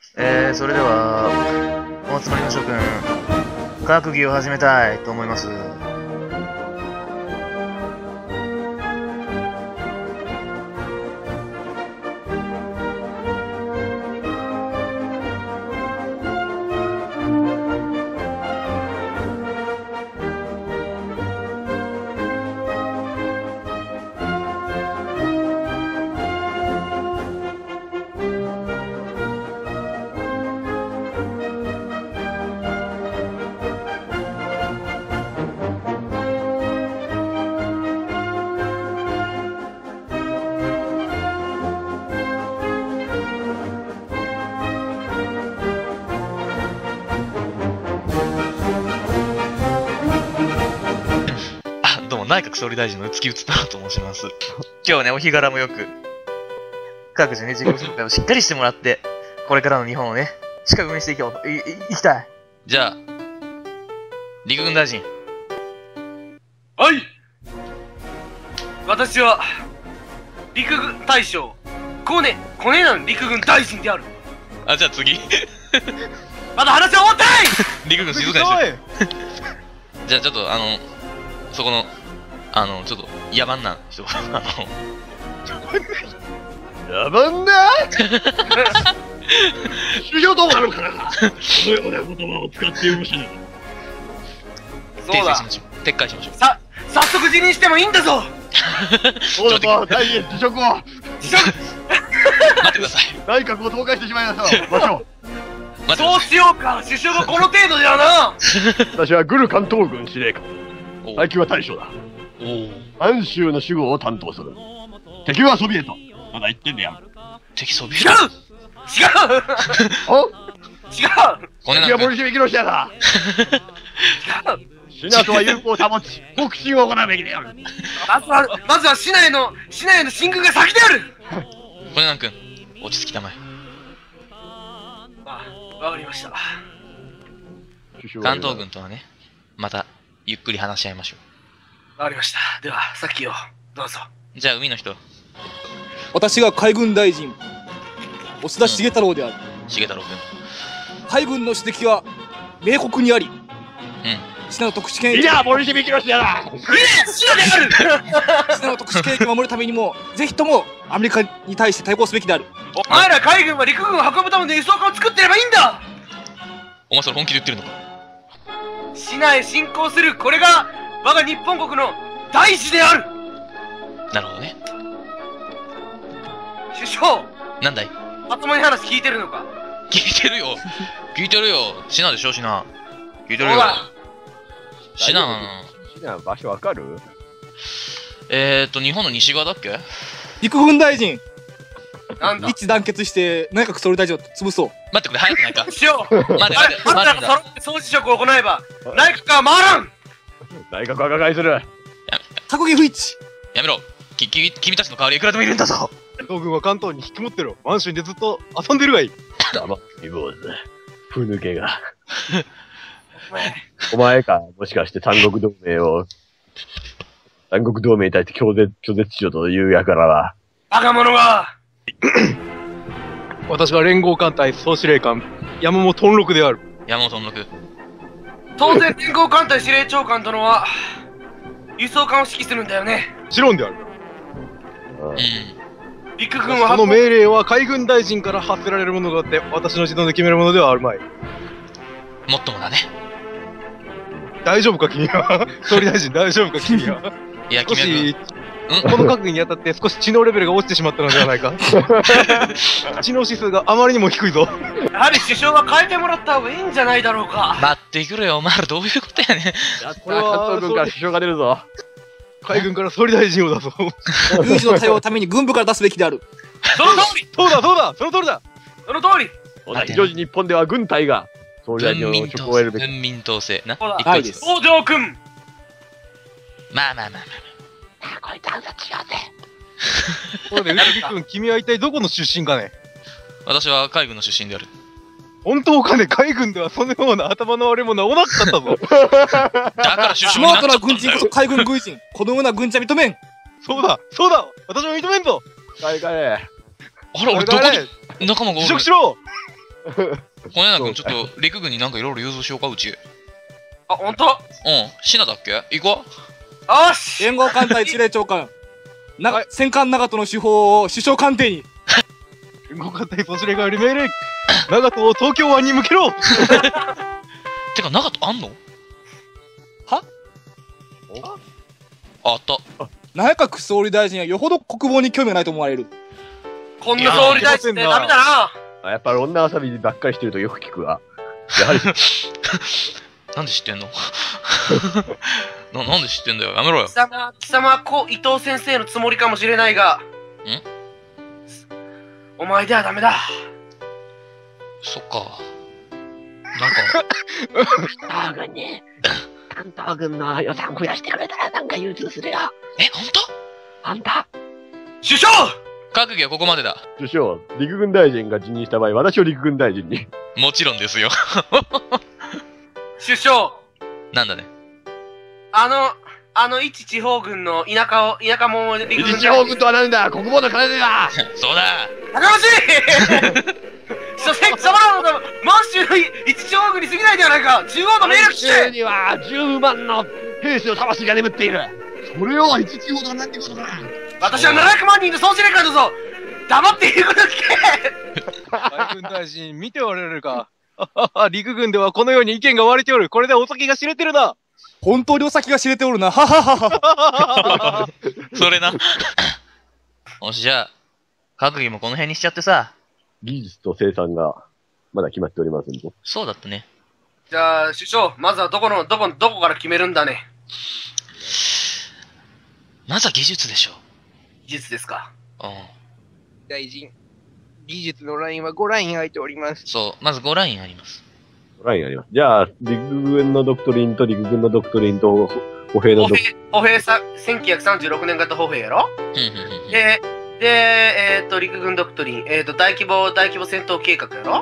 それでは、お集まりの諸君、閣議を始めたいと思います。どうも、内閣総理大臣の月内太郎と申します。今日はね、お日柄もよく、各自ね、自己紹介をしっかりしてもらって、これからの日本をね、しっかり運営していきたい。 じゃあ、陸軍大臣。 はい。私は、陸軍大将、コネなん陸軍大臣である。 あ、じゃあ次。 まだ話は終わってない陸軍静かにして。じゃあちょっとそこの、ちょっと野蛮な人、 野蛮だ修行道なのかなこのような言葉を使っているしな。 そうだ。 撤回しましょう。 早速辞任してもいいんだぞそうだぞ、大臣、辞職を待ってください。 内閣を倒壊してしまいましょう。 そうしようか。首相がこの程度ではな。 私はグル関東軍司令官。階級は大将だ。満州の守護を担当する。敵はソビエト。まだ言ってんだよ。 敵ソビエト。 違うお違う敵はボリシェビキロシアだ。 違うシナとは友好を保ち、国心を行うべきである。 まずは市内の進軍が先である。 コネナン君、落ち着きたまえ。 わかりました。 関東軍とはね、またゆっくり話し合いましょわかりました。では、さっきをどうぞ。 う。じゃあ海の人、 私が海軍大臣、押田重太郎である。 重太郎君。 海軍の主敵は明国にあり、 うん。 信濃特殊権益いや、ボリシェビキロシアだ。 シナである。 信濃特殊権益を守るためにも、ぜひともアメリカに対して対抗すべきである。 お前ら海軍は陸軍を運ぶための輸送艦を作ってればいいんだ。 お前それ本気で言ってるのか。 市内へ侵攻する、これが我が日本国の大事である。 なるほどね。 首相、 なんだい。 まともに話聞いてるのか。 聞いてるよ。聞いてるよ。シナでしょ、シナ。聞いてるよ。シナ。 シナ、場所わかる？ 日本の西側だっけ？ 陸軍大臣、 なんだ。 一致団結して内閣総理大臣を潰そう。 待ってくれ、早くないか。 首相、 待て待てあんたらが揃って総辞職を行えば内閣は回らん。 内閣は瓦解する。 閣議不一致。 やめろ。君たちの代わりいくらでもいるんだぞ。 東軍は関東に引き持ってろ。満州でずっと遊んでるがいい。 黙って坊主。ふぬけが。お前か、もしかして三国同盟に対して拒絶しようというやからは。 バカ者が。 私は連合艦隊総司令官、山本頓六である。 山本六。 当然連合艦隊司令長官殿は輸送艦を指揮するんだよね。 もちろんである。 うん。 陸軍はその命令は海軍大臣から発せられるものがあって、私の自動で決めるものではあるまい。 もっともだね。 大丈夫か君は総理大臣大丈夫か君は。 いや、 少し、 うん、 この閣議にあたって少し知能レベルが落ちてしまったのではないか。知能指数があまりにも低いぞ。 やはり首相は変えてもらった方がいいんじゃないだろうか。 待ってくれよ、お前らどういうことやねん。 これは関東軍から首相が出るぞ。 海軍から総理大臣を出そう。 有事の対応のために軍部から出すべきである。 その通り。 そうだそうだその通りだ。 その通り。 非常時日本では軍隊が総理大臣の職を得るべき。 文民統制な。 はいです。 東条君。 まあ。 こいつ暗殺しようぜ。 そうね、内木君、君は一体どこの出身かね。 私は海軍の出身である。 本当かね、海軍ではそのような頭の悪いものはおなかったぞ。 だから首スマート相になっちゃったんだよ。 な軍人こそ海軍軍人。このような軍じゃ認めん。 そうだ私も認めんぞ。 帰れ。 あら、俺どこに仲間がおる。 辞職しろ。 小柳君、ちょっと陸軍になんかいろいろ融通しようか、うち。 あ、ほんと？ うん、シナだっけ行こう。 よし。 連合艦隊司令長官、戦艦長門の手法を首相官邸に。 連合艦隊総司令官より命令、長門を東京湾に向けろ。 てか、長門あんの？ は？ あった。 内閣総理大臣はよほど国防に興味がないと思われる。 こんな総理大臣ってダメだな。 やっぱり女遊びばっかりしてるとよく聞くわ。やはり。 なんで知ってんの？なんで知ってんだよ。やめろよ。 貴様は伊藤先生のつもりかもしれないが。お前ではダメだ。 そっか。なんか。 関東軍に、関東軍の予算増やしてくれたらなんか融通するよ。 ほんと？ あんた。 首相！ 閣議はここまでだ。 首相、陸軍大臣が辞任した場合、私を陸軍大臣に。 もちろんですよ。 首相。 なんだね。 一地方軍の田舎も陸軍大臣。 一地方軍とは何だ？国防の要だ。 そうだ。 高ましい。貴様らの満州の一地方軍に過ぎないではないか。中央の命令して。 満州には10万の兵士の魂が眠っている。それを一地方とは何てことだ。 私は700万人の総司令官だぞ。黙っていること聞け。 海軍大臣、見ておられるか。陸軍ではこのように意見が割れておる。これでお先が知れてるな。 本当にお先が知れておるな。はははは。 それな。よし、じゃあ、閣議もこの辺にしちゃってさ。 技術と生産がまだ決まっておりませんぞ。 そうだったね。 じゃあ、首相、まずはどこから決めるんだね。 まずは技術でしょ。 技術ですか。 大臣、技術のラインは5ライン空いております。 そう、まず5ラインあります。 5ラインあります。じゃあ、陸軍のドクトリンと陸軍のドクトリンと歩兵のドクトリン。 歩兵さ、1936年型歩兵やろ？で、陸軍ドクトリン、大規模戦闘計画やろ？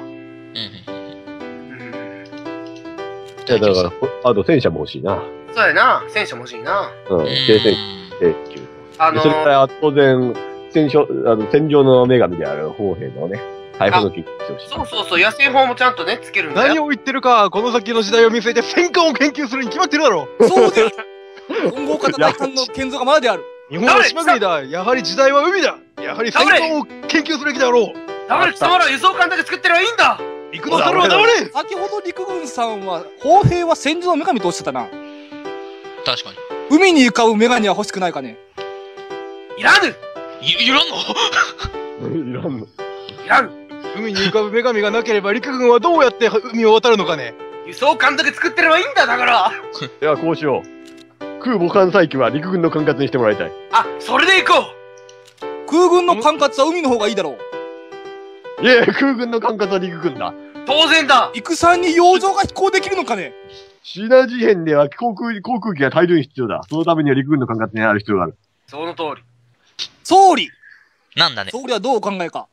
いや、だから、あと戦車も欲しいな。 そうやな、戦車も欲しいな。 軽戦車。それから当然、戦場の女神である砲兵のね、大砲のキットをしてそう、野戦砲もちゃんとね、つけるんだよ。 何を言ってるか、この先の時代を見据えて戦艦を研究するに決まってるだろう。そうです。混合型大艦の建造がまだである。 日本は島国だ。やはり時代は海だ。やはり戦艦を研究すべきだろう。 黙れ、貴様ら輸送艦だけ作ってればいいんだ。 陸の猿は黙れ。 先ほど陸軍さんは、砲兵は戦場の女神とおっしゃったな。 確かに。 海に浮かぶ女神は欲しくないかね。 いらぬ。 いらんの？ いらぬ。 海に浮かぶ女神がなければ陸軍はどうやって海を渡るのかね。 輸送艦だけ作ってればいいんだ、だから。 ではこうしよう。空母艦載機は陸軍の管轄にしてもらいたい。 あ、それで行こう。空軍の管轄は海の方がいいだろう。いや、空軍の管轄は陸軍だ。 当然だ。 戦に洋上が飛行できるのかね。 シナ事変では航空機が大量に必要だ。そのためには陸軍の管轄にある必要がある。 その通り。 総理。 なんだね。 総理はどうお考えか。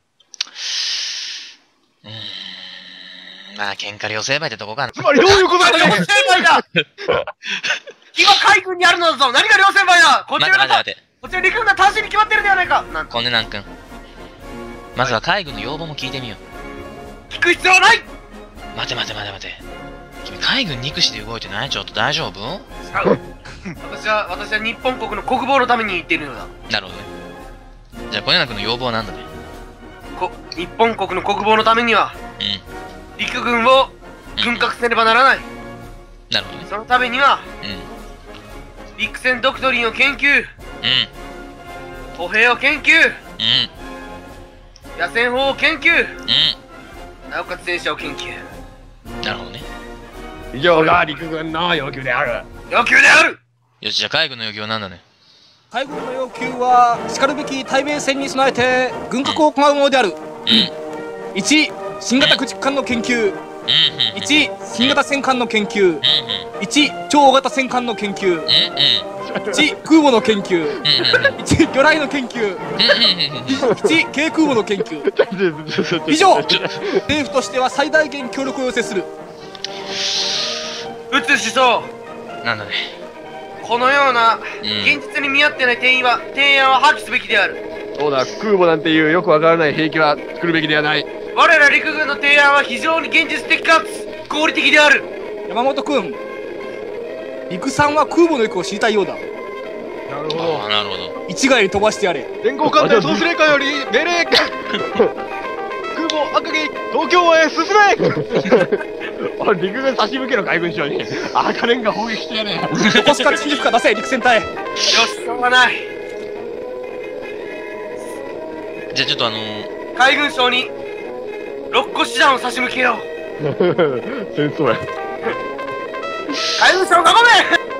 まあ、喧嘩両成敗ってとこかな。 つまりどういうことだね。 両成敗だ。今海軍にあるのだぞ。何が両成敗だ。こちら陸軍が単身に決まってるではないか。 コネナン君。まずは海軍の要望も聞いてみよう。聞く必要はない。 待て。君海軍憎しで動いてない？ちょっと大丈夫？ 私は日本国の国防のために言っているのだ。 なるほどね。じゃあコネナ君の要望は何だね？ 日本国の国防のためには、陸軍を軍拡せねばならない。 なるほどね。 そのためには、陸戦ドクトリンを研究、歩兵を研究、野戦砲を研究、なおかつ戦車を研究。 なるほどね。 以上が陸軍の要求である。 要求である。 よし、じゃあ海軍の要求は何だね？ 海軍の要求は、しかるべき対米戦に備えて軍拡を行うものである。1、新型駆逐艦の研究。1、新型戦艦の研究。1、超大型戦艦の研究。1、空母の研究。1、魚雷の研究。1、軽空母の研究。以上、政府としては最大限協力を要請する。 撃つ思想。 なんだね。 このような現実に見合ってない提案は破棄すべきである。 そうだ、空母なんていうよくわからない兵器は作るべきではない。 我ら陸軍の提案は非常に現実的かつ合理的である。 山本君、陸さんは空母の力を知りたいようだ。 なるほど。 なるほど。 一概に飛ばしてやれ。 連合艦隊総司令官より命令空母赤城東京湾へ進め。 おい、陸軍差し向けの海軍省に赤レンガ砲撃してやれ。 横須賀新宿か出せ陸戦隊。 よし、しょうがない。 じゃあちょっと海軍省に6個師団を差し向けよう。 戦争や。 海軍省を囲め。